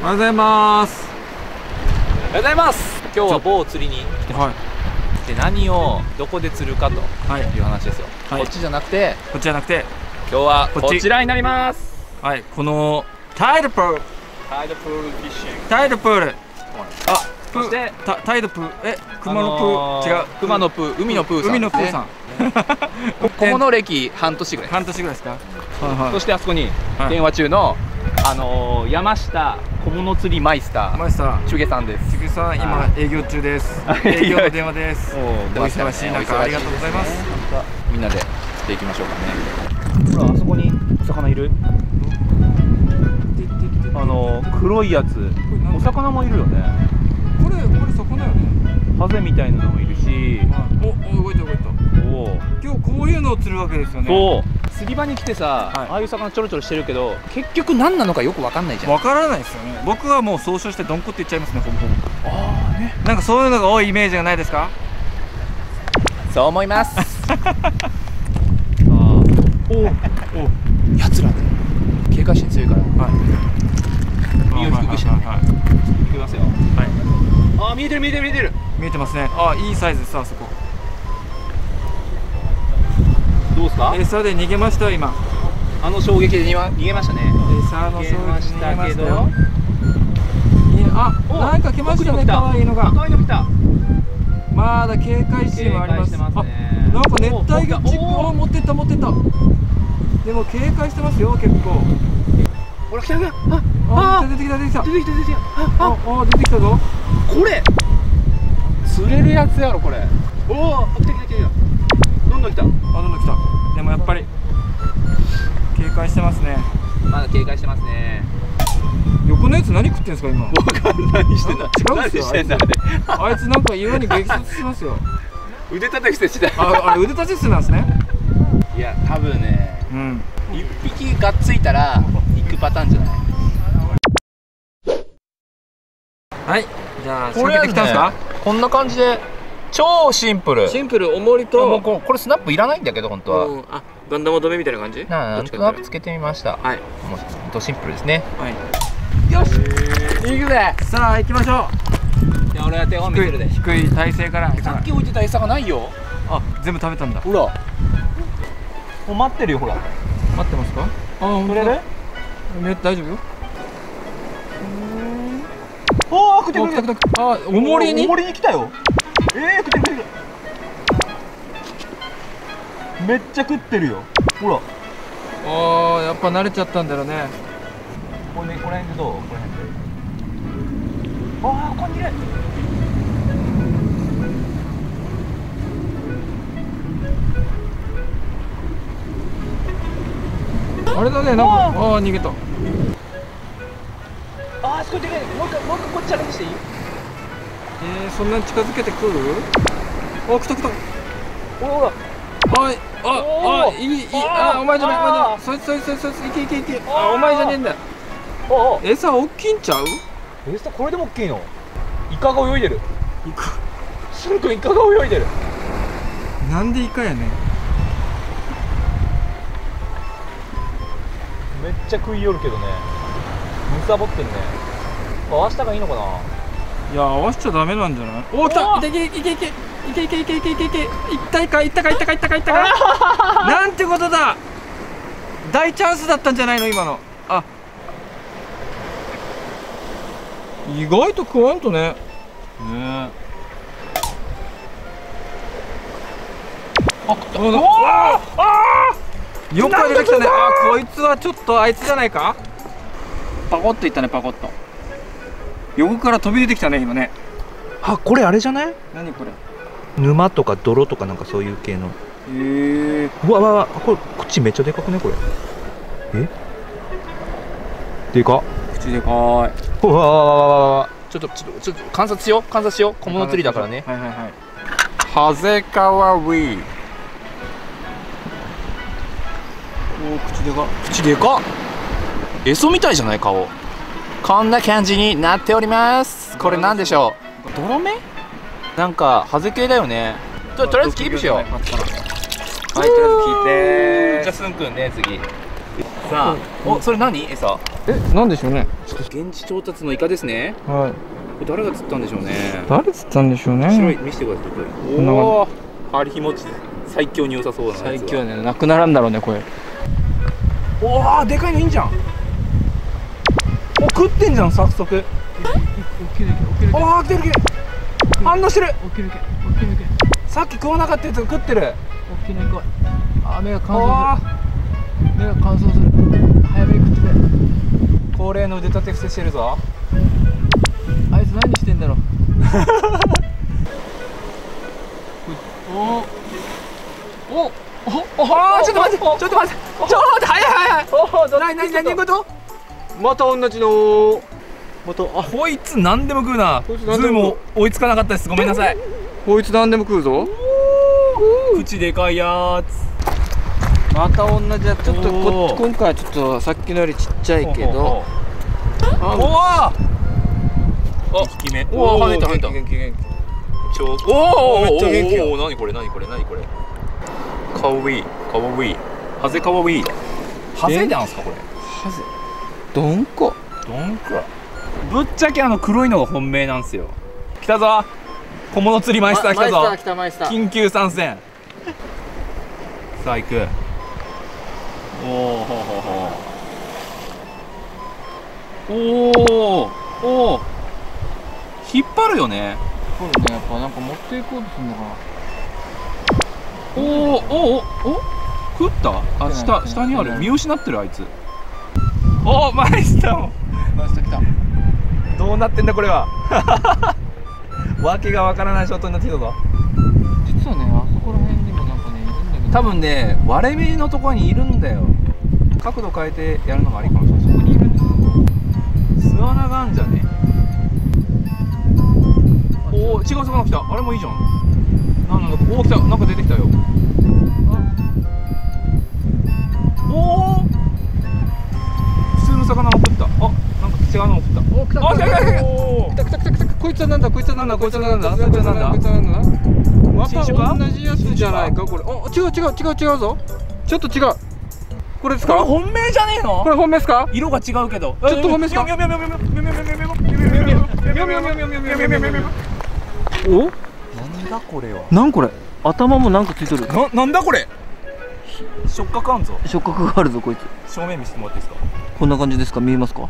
おはようございます。 おはようございます。今日は某釣りに来てます。で、何をどこで釣るかという話ですよ。こっちじゃなくて、 こっちじゃなくて、 今日はこちらになります。 はい、このタイドプール、 タイドプールフィッシング。 タイドプール。あ、 そしてタイドプール、熊のプー、違う、 熊のプー、海のプーさん。 海のプーさん。 小物歴半年ぐらい。 半年ぐらいですか。 そしてあそこに電話中の山下小物釣りマイスターチュゲさんです。 チュゲさん、今営業中です。営業の電話です。お忙しい中ありがとうございます。 みんなで釣っていきましょうかね。ほら、あそこにお魚いる。黒いやつ、お魚もいるよね。 これ魚よね。 ハゼみたいなのもいるし、 動いた。今日こういうのを釣るわけですよね。そう。 釣り場に来てさ、ああいう魚ちょろちょろしてるけど、結局何なのかよく分かんないじゃん。 分からないですよね。僕はもう総称してドンコって言っちゃいますね、ほぼほぼ。ああね。なんかそういうのが多いイメージがないですか。 そう思います。やつら警戒心強いから。身を低くしてね。いきますよ。はい。あ、見えてる。見えてますね。あ、いいサイズです。あそこ。 どうですか。 餌で逃げましたよ今。 衝撃で逃げましたね。 餌の衝撃で逃げましたよ。 あ、なんか来ましたね。可愛いのが。 可愛いの来た。 まだ警戒心はあります。なんか熱帯魚チックを持ってった。でも警戒してますよ結構。 ほら来た。 出てきた。出てきたぞ。 これ釣れるやつやろこれ。おお、来た。どんどん来た。 でもやっぱり警戒してますね。 まだ警戒してますね。 横のやつ何食ってんですか今。 何してんだ。 違うんですよ。あいつなんか岩に激突してますよ。 腕叩きしてた。 あれ腕立てしてなんですね。 いや多分ね、一匹がっついたら行くパターンじゃない。 はい、じゃあ仕掛けてきたんですか。 こんな感じで超シンプル、重りと。これスナップいらないんだけど本当は。 あ、ガンダム止めみたいな感じ。 なんとなくつけてみました。はい、もうほんとシンプルですね。はい、よし、行くぜ。さあ行きましょう。じゃあ俺は手本見せるで。 低い体勢から。 さっき置いてた餌がないよ。 あ、全部食べたんだ。 ほら、もう待ってるよ。ほら、 待ってますか。あ、 これで大丈夫よ。 おお、来て。 あ、重りに来たよ。来てる。めっちゃ食ってるよ。ほら。 ああ、やっぱ慣れちゃったんだろうね。 この辺でどう？この辺で。ああ、ここにいる。 あれだね、なんか、逃げた。 あそこでね、もう一回こっちチャレンジしていい？ そんなに近づけてくる？あ、来た。 ほら。 はい、いい。お前じゃない。そいつ、いけ。お前じゃねえんだよ。餌大きいんちゃう？ 餌これでも大きいの？イカが泳いでる。シュン君、イカが泳いでる。 なんでイカやねん。 めっちゃ食い寄るけどね。むさぼってんね。合わしたがいいのかな。 いや、合わしちゃダメなんじゃない。おお、来た。いけ。いったか。なんてことだ。大チャンスだったんじゃないの今の。あ、意外と食わんとね。よく出てきたね。こいつはちょっとあいつじゃないか。パコッといったね。横から飛び出てきたね今ね。 あ、これあれじゃない？ 何これ？ 沼とか泥とかなんかそういう系の。うわ、これ口めっちゃでかくねこれ。でかっ。 口でかい。 うわ、ちょっと観察しよう。小物釣りだからね。 はい。ハゼカワウィ。 口でかっ。エソみたいじゃない顔。こんな感じになっております。これなんでしょう。泥目？なんかハゼ系だよね。とりあえずキープしよう。はい、 とりあえず聞いて。 じゃあスンくんね、次。ささあ、お、それ何餌？ なんでしょうね。 現地調達のイカですね。 はい。 これ誰が釣ったんでしょうね。 誰釣ったんでしょうね。 白い、見せてください。これ。おお、針日持ち最強に良さそうなやつ。 最強ね、なくならんだろうね、これ。 おお、でかいのいいんじゃん。お、食ってんじゃん、早速。起きる。おお、来てる。反応してる。起きる。さっき食わなかったやつが食ってる。 大きなイカ。あ、目が乾燥する。目が乾燥する。早めに食ってくれ。 恒例の腕立て伏せしてるぞ。 あいつ何してんだろう。お、 ちょっと待って、早い。何事？ また同じの。また、 こいつ何でも食うな。ズーム追いつかなかったです。ごめんなさい。 こいつ何でも食うぞ。 口でかいやーつ。 また同じやつ。ちょっと今回はちょっとさっきのよりちっちゃいけど。 あ、2匹目。おお、跳ねた。 元気。 おお、めっちゃ元気や。何これ。かわいい。ハゼかわいい。ハゼなんすかこれ。 ハゼ。どんこ。 ぶっちゃけ黒いのが本命なんですよ。来たぞ。小物釣りマイスター来たぞ。緊急参戦。さあ行く。おお、引っ張るよね。 そうね、やっぱなんか持っていこうとするのかな。 お、食った？あ、下にある。見失ってるあいつ。お、マイスターも。 マイスター来た。 どうなってんだこれは。わけがわからないショットになってきたぞ。 実はね、あそこら辺にもなんかね、いるんだけど。 多分ね、割れ目のところにいるんだよ。角度変えてやるのもありかもしれない。そこにいるんですよ。巣穴があんじゃね。おお、違う魚来た。あれもいいじゃん。なんだ、おお、来た。なんか出てきたよ。おお、普通の魚も食った。あ、なんか違うのも食った。 お、来た。来た。こいつはなんだ。 また同じやつじゃないかこれ。お、違うぞ。ちょっと違う。これですか？ これ本命じゃねえの？ これ本命ですか？ 色が違うけど。 ちょっと本命ですか？お？ なんだこれは。 なんこれ？頭もなんかついてる。 なんだこれ。触覚あんぞ。 触覚があるぞこいつ。 正面見せてもらっていいですか？ こんな感じですか？見えますか？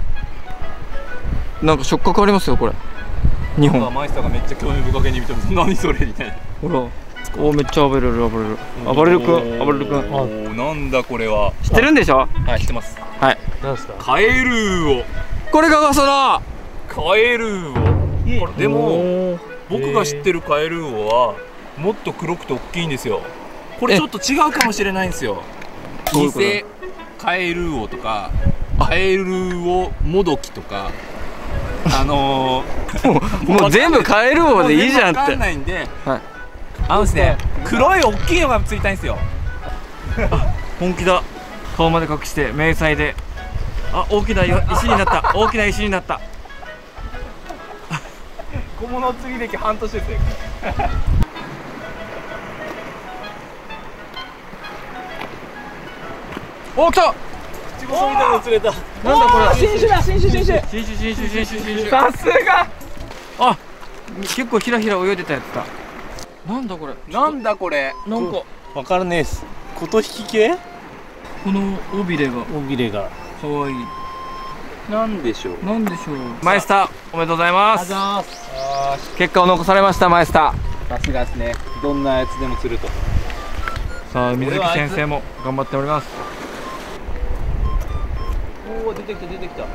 なんか触覚ありますよこれ。2本。 マイスターがめっちゃ興味深げに見てます。何それみたいな。 ほら。お、めっちゃ暴れるくん。 おお、なんだこれは。 知ってるんでしょ？ はい、知ってます。 はい。 何ですか？カエルーオ。 これがそのカエルーオ。これでも僕が知ってるカエルーオはもっと黒くて大きいんですよ。これちょっと違うかもしれないんですよ。偽カエルーオとかカエルーオモドキとかもう全部カエル王でいいじゃんって。 分かんないんで、 はい、 ですね、黒い大きいのが釣りたいんですよ。 本気だ。顔まで隠して迷彩で。あ、大きな石になった。大きな石になった。 小物釣り歴半年ですよ。 お、来た。 口細みたいなの釣れた。 なんだこれ。 新種。さすが。 あ、結構ひらひら泳いでたやつだ。なんだこれ。 なんかわからねえっす。琴引き系？ この尾びれがかわいい。 なんでしょう。 マイスターおめでとうございます。結果を残されましたマイスター。 さすがですね。どんなやつでも釣ると。 さあ水木先生も頑張っております。 おお、出てきた。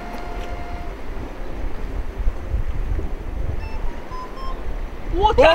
おお、来た。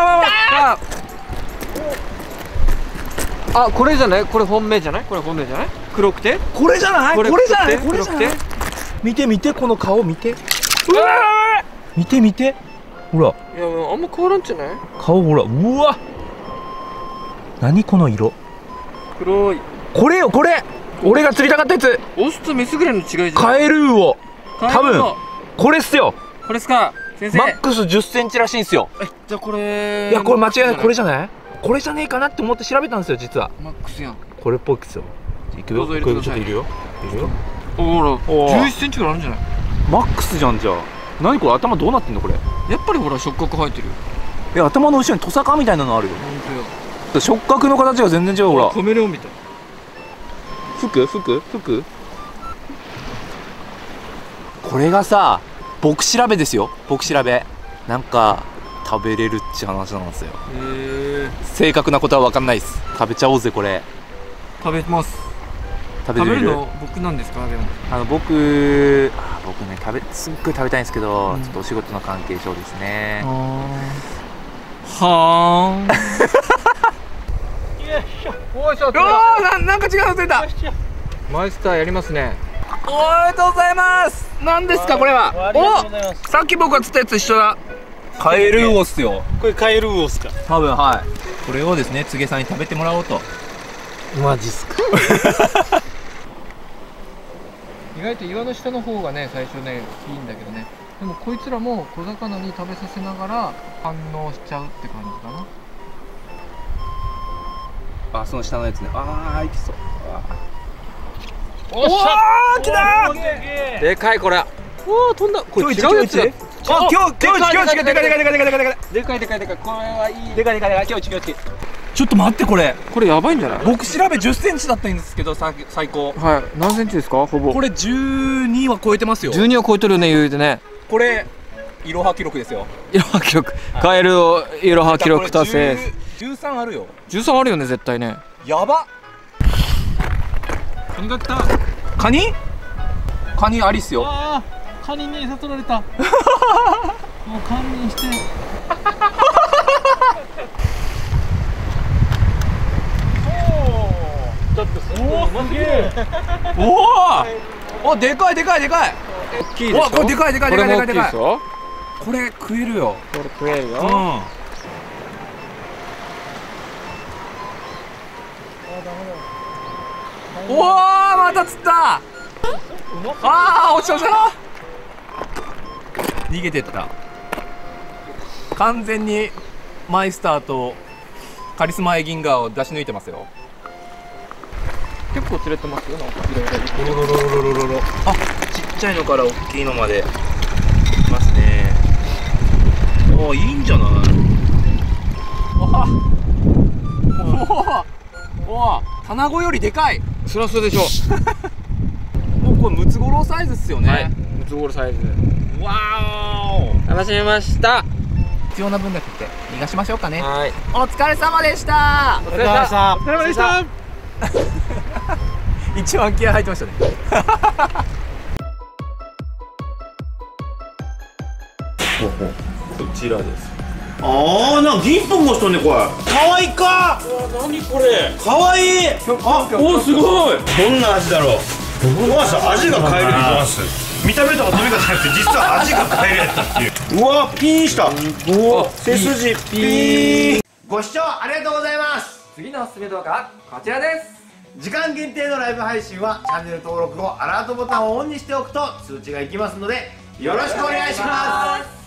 あ、これじゃない？これ本命じゃない？黒くて？ これじゃない？見てこの顔見て。見て。ほら。 いや、あんま変わらんじゃない？ 顔ほら。うわ。何この色？ 黒い。 これよこれ。俺が釣りたかったやつ。 オスとメスぐらいの違いじゃん。 カエルーオ。多分これっすよ。 これっすか先生。 マックス10センチらしいんすよ。 じゃあこれ。 いや、これ間違いない。これじゃない？これじゃねえかなって思って調べたんですよ実は。 マックスやん。 これっぽいっすよ。いくよ。 どうぞ入れてください。 ちょっといるよ。 ほらおー 11センチぐらいあるんじゃない？ マックスじゃん。じゃあ何これ、頭どうなってんのこれ。 やっぱりほら触覚生えてるよ。 頭の後ろにトサカみたいなのあるよ。 本当よ。 触覚の形が全然違う。ほらカメレオンみたい。 服これがさ、僕調べですよ。僕調べなんか食べれるっちゅう話なんですよ。正確なことは分かんないです。食べちゃおうぜこれ。 食べます。 食べれるの僕なんですか？でも僕ねすっごい食べたいんですけど、 うんちょっとお仕事の関係上ですね。 はーん。おいしょ。 なんか違うの出た。 マイスターやりますね。 おめでとうございます。何ですかこれは。お、さっき僕が釣ったやつ一緒だ。カエルウオっすよ。 これカエルウオっすか？ 多分はい。これをですね、つげさんに食べてもらおうと。 マジっすか？ 意外と岩の下の方がね、最初ねいいんだけどね。でもこいつらも小魚に食べさせながら反応しちゃうって感じかな。 あ、その下のやつね。ああ、いきそう。 おっしゃー、来たー。 でかいこれ。おお、飛んだ。これ違うやつだ。 あ、今日違う。でかい。 でかい。これはいい。 でかい。今日違う。ちょっと待って、これやばいんじゃない？ 僕調べ10センチだったんですけど、最高。 はい。何センチですか？ほぼ。 これ12は超えてますよ。 12は超えてるね、言うてね。 これいろは記録ですよ。 いろは記録。カエルをいろは記録達成。 13あるよ。 13あるよね、絶対ね。 やば。 カニが来た。 カニありっすよ。 ああ、カニに悟られた。もう堪忍して。ちょっとすげえ。 おお、でかい。 大きいでしょ。 これでかい。 これも大きいでしょ。 これ食えるよ。 これ食えるよ。 おお、また釣った。ああ、落ちた。逃げてった。完全にマイスターとカリスマエギンガーを出し抜いてますよ。 結構釣れてますよ。なんかいろいろ。 あ、ちっちゃいのから大きいのまでいますね。おお、いいんじゃない。おお、タゴよりでかい。 そりゃそうでしょもうこれムツゴロウサイズっすよね。 はい。ムツゴロウサイズ。 わーお。 楽しみました。 必要な分だけって逃がしましょうかね。 はい。 お疲れ様でした。 お疲れ様でした。 お疲れ様でした。 一番気合入ってましたね。こちらです。 ああ、なんか銀っぽくしとんね、これ。可愛いか。何これ。可愛い。あ、お、すごい。どんな味だろう。うわ、味が変えれるます。見た目とか飛び方じゃなくて、実は味が変えれたっていう。うわ、ピンした。おお、背筋ピン。ご視聴ありがとうございます。 次のおすすめ動画はこちらです。 時間限定のライブ配信はチャンネル登録後アラートボタンをオンにしておくと通知がいきますのでよろしくお願いします。